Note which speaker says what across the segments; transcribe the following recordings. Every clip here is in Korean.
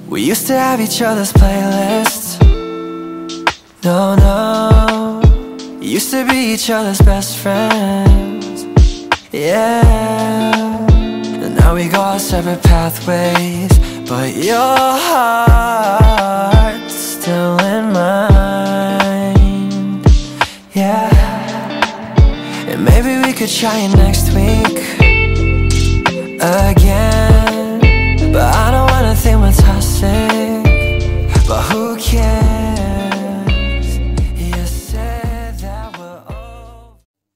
Speaker 1: We used to have each other's playlists. No, no, used to be each other's best friends. Yeah, and now we go our separate pathways, but your heart's still in mine. Yeah, and maybe we could try it next week again, but I don't wanna think we're toxic, but who cares? You said that we're over.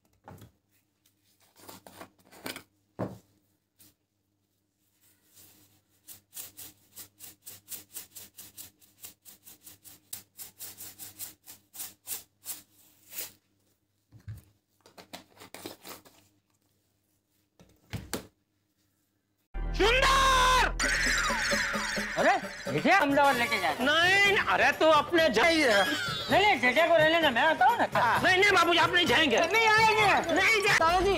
Speaker 2: अरे जेठे अहमदाबाद लेके जा।
Speaker 3: नहीं, अरे तू अपने जाइए।
Speaker 2: नहीं जेठे को रहने ना, मैं आता हूँ ना।
Speaker 3: नहीं नहीं बाबूजी, आप नहीं जाएंगे।
Speaker 2: नहीं आएंगे, नहीं दादाजी।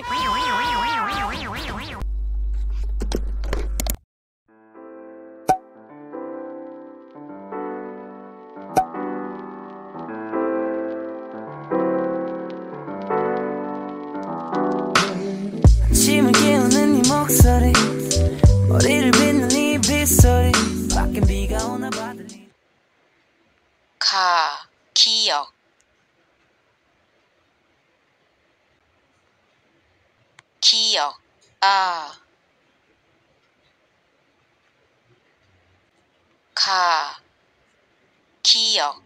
Speaker 1: 아침을 깨우는 네 목소리, 머리를 빗는 네 빗소리, 밖엔 비가 오나 봐 들리.
Speaker 4: 기억 기억 기억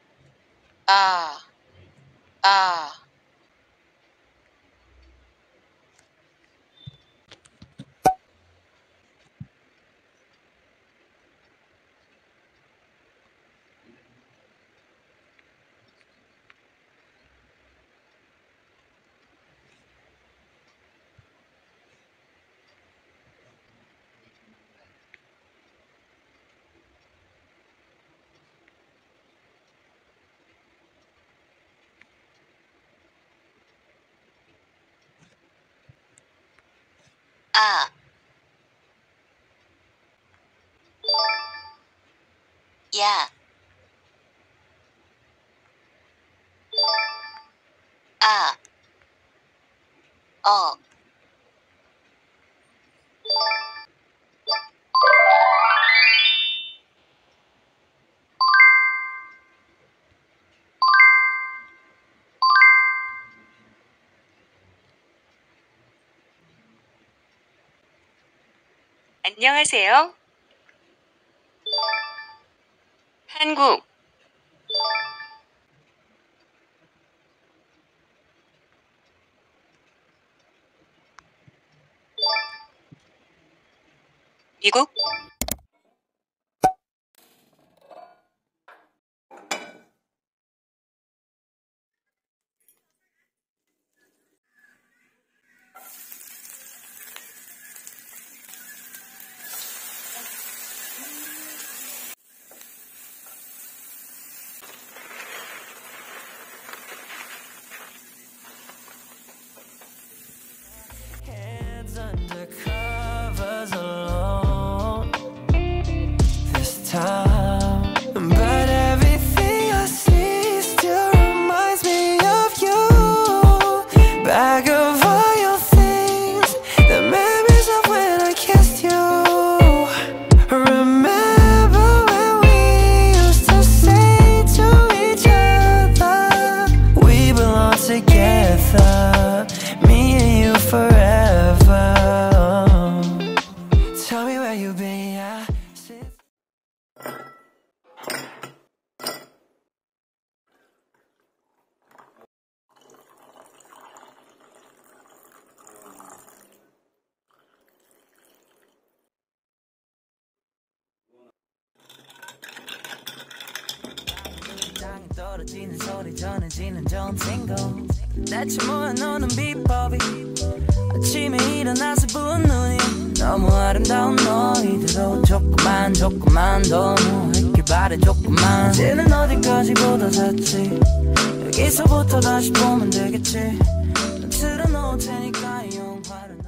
Speaker 4: 야 안녕하세요. 한국 미국
Speaker 1: Under covers alone this time, but everything I see still reminds me of you. Bag of all your things, the memories of when I kissed you. Remember when we used to say to each other, we belong together, me and you forever. Tell me where you been, yeah. 떨어지는 소리 전해지는 전생고 대체 뭐야 너는 비법이 아침에 일어나서 부은 눈이 너무 아름다운 너희들도 조금만 더 했길 바래 조금만 이제는 어디까지 보다 잤지 여기서부터 다시 보면 되겠지 난 틀어놓을 테니까 이 영화를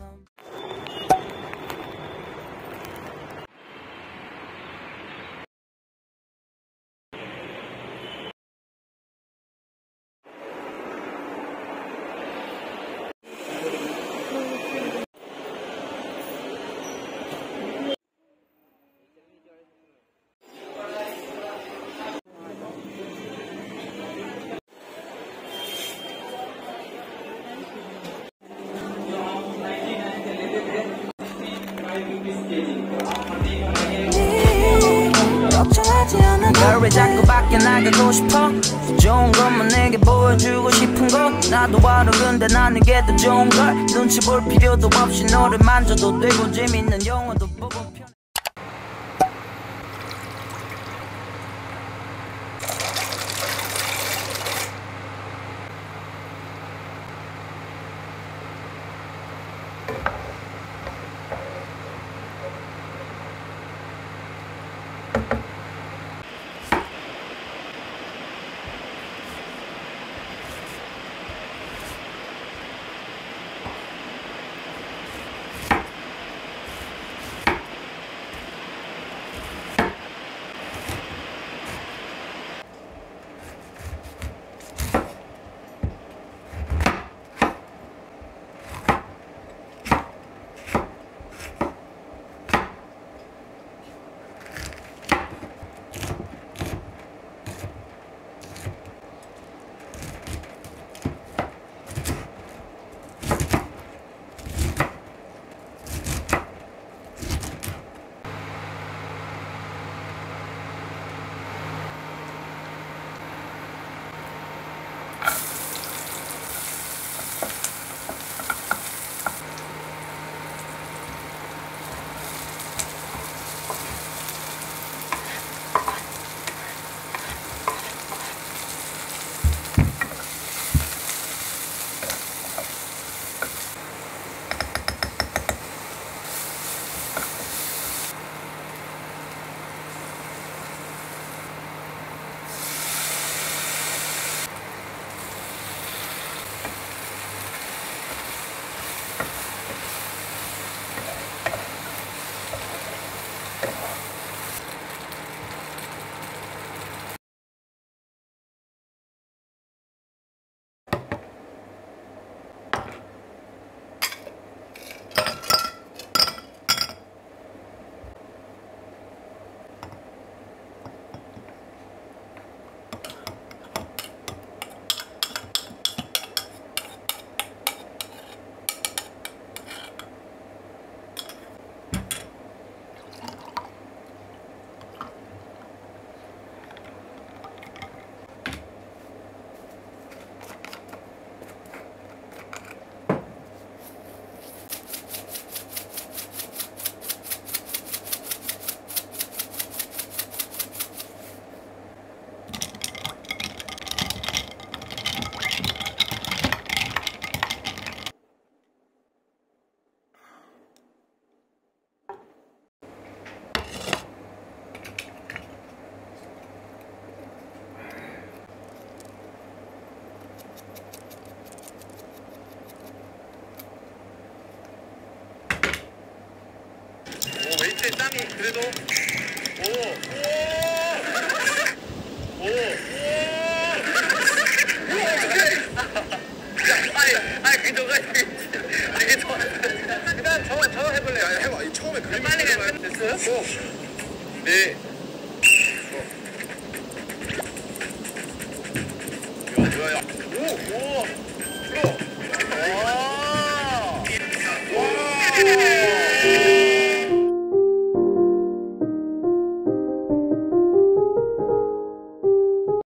Speaker 1: 널 왜 자꾸 밖에 나가고 싶어 좋은 것만 내게 보여주고 싶은 거 나도 알아 근데 난 이게 더 좋은 걸 눈치 볼 필요도 없이 너를 만져도 되고 재밌는 영화도 보고 편해
Speaker 5: 웨이트의 땀이 그래도